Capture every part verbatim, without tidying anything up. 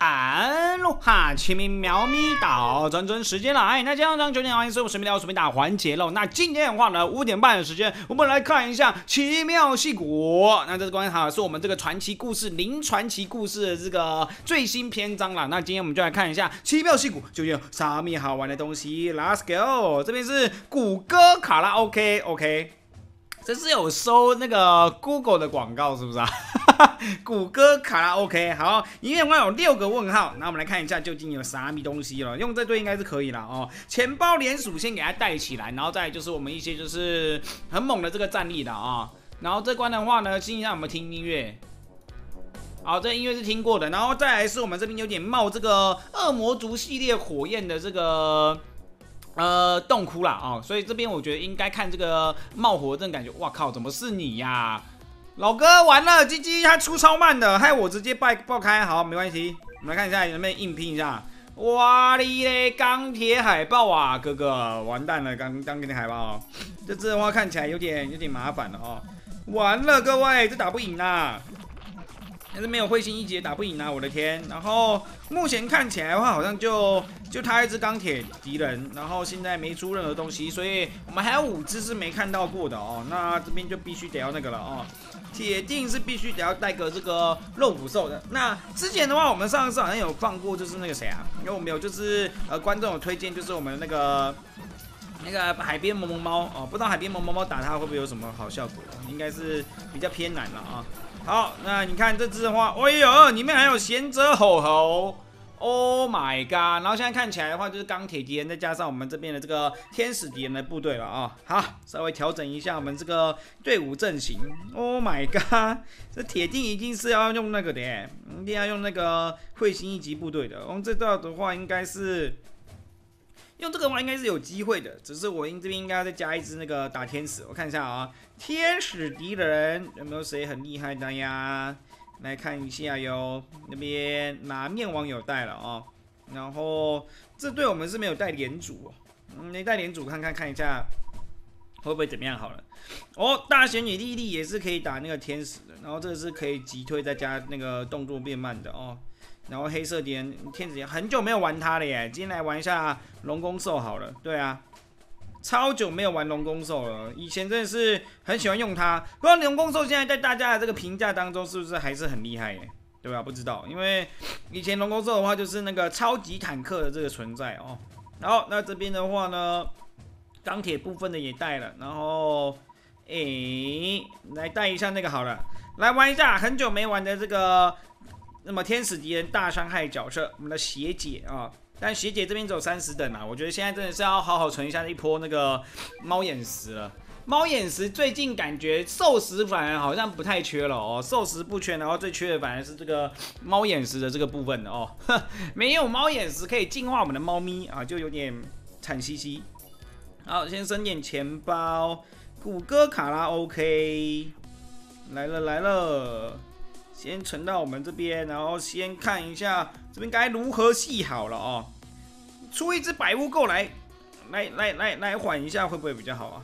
安喽哈，奇明喵咪岛，整整时间了，哎，那这样张九点欢迎所有随便聊随便打环节喽。那今天的话呢，五点半的时间，我们来看一下奇妙戏骨。那这是关于好是我们这个传奇故事零传奇故事的这个最新篇章啦。那今天我们就来看一下奇妙戏骨究竟有啥咪好玩的东西。Let's go， 这边是谷歌卡拉 OK，OK。这是有收那个 Google 的广告是不是啊？谷歌卡拉 OK， 好，里面有六个问号，那我们来看一下究竟有啥咪东西了。用这对应该是可以了哦。钱包连署先给它带起来，然后再来就是我们一些就是很猛的这个战力的啊、哦。然后这关的话呢，听一下有没有听音乐。好，这音乐是听过的，然后再来是我们这边有点冒这个恶魔族系列火焰的这个。呃，洞窟啦哦，所以这边我觉得应该看这个冒火阵，感觉哇靠，怎么是你呀、啊？老哥完了，鸡鸡他出超慢的，害我直接爆爆开，好没关系，我们来看一下能不能硬拼一下。哇哩嘞，钢铁海豹啊，哥哥完蛋了，钢钢铁海豹，这只的话看起来有点有点麻烦了哦，完了各位，这打不赢啊。但是没有彗星一节打不赢啊！我的天！然后目前看起来的话，好像就就他一只钢铁敌人，然后现在没出任何东西，所以我们还有五只是没看到过的哦。那这边就必须得要那个了哦，铁定是必须得要带个这个肉骨兽的。那之前的话，我们上次好像有放过，就是那个谁啊？因为我们有就是呃观众有推荐，就是我们那个。那个海边萌萌猫哦，不知道海边萌萌猫打它会不会有什么好效果？应该是比较偏难了啊。好，那你看这只的话，哎呦，里面还有贤者吼吼 ，Oh my god！ 然后现在看起来的话，就是钢铁敌人再加上我们这边的这个天使敌人的部队了啊。好，稍微调整一下我们这个队伍阵型。Oh my god！ 这铁定一定是要用那个的耶，一定要用那个彗星一级部队的。我们这道的话应该是。用这个的话应该是有机会的，只是我这边应该要再加一只那个打天使，我看一下啊，天使敌人有没有谁很厉害的呀？来看一下哟，那边拿面网有带了哦，然后这队我们是没有带连主哦，嗯，没带连主看看看一下会不会怎么样好了。哦，大仙女莉莉也是可以打那个天使的，然后这个是可以击退再加那个动作变慢的哦。然后黑色敌人天使很久没有玩它了耶，今天来玩一下龙宫兽好了。对啊，超久没有玩龙宫兽了，以前真的是很喜欢用它。不知道龙宫兽现在在大家的这个评价当中是不是还是很厉害耶？对吧？不知道，因为以前龙宫兽的话就是那个超级坦克的这个存在哦。然后那这边的话呢，钢铁部分的也带了，然后诶，来带一下那个好了，来玩一下很久没玩的这个。那么天使敌人大伤害角色，我们的血姐啊，但血姐这边只有三十等啊，我觉得现在真的是要好好存一下一波那个猫眼石了。猫眼石最近感觉兽石反而好像不太缺了哦，兽石不缺，然后最缺的反而是这个猫眼石的这个部分哦，没有猫眼石可以净化我们的猫咪啊，就有点惨兮兮。好，先升点钱包，谷歌卡拉 OK， 来了来了。先存到我们这边，然后先看一下这边该如何系好了哦。出一只百物购来，来来来来缓一下，会不会比较好啊？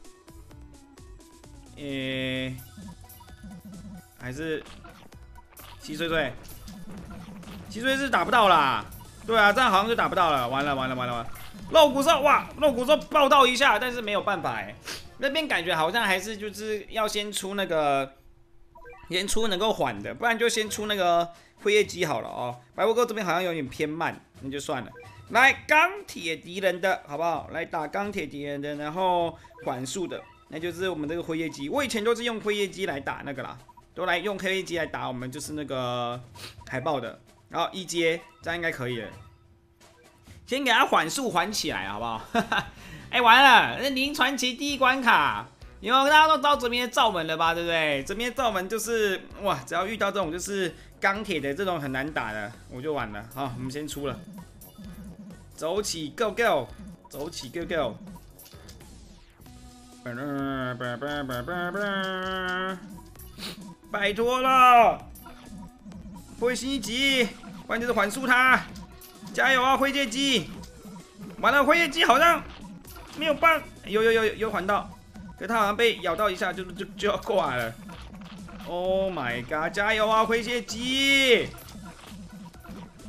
诶、欸，还是七岁岁，七岁是打不到啦。对啊，这样好像就打不到了，完了完了完了完了。肉骨兽哇，肉骨兽爆到一下，但是没有办法哎，那边感觉好像还是就是要先出那个。先出能够缓的，不然就先出那个辉夜姬好了哦。白雾哥这边好像有点偏慢，那就算了。来钢铁敌人的好不好？来打钢铁敌人的，然后缓速的，那就是我们这个辉夜姬。我以前都是用辉夜姬来打那个啦，都来用辉夜姬来打我们就是那个海豹的。然后一阶这样应该可以了。先给它缓速缓起来好不好？哎、欸，完了，那零传奇第一关卡。因为大家都知道这边的罩门了吧，对不对？这边罩门就是哇，只要遇到这种就是钢铁的这种很难打的，我就完了。好，我们先出了，走起 ，Go Go， 走起 ，Go Go。拜托了，彗星一级，关键是缓速它，加油啊，辉夜姬！完了，辉夜姬好像没有办，有有有有有缓到。可他好像被咬到一下就就就要挂了。Oh my god！ 加油啊，灰蝎姬！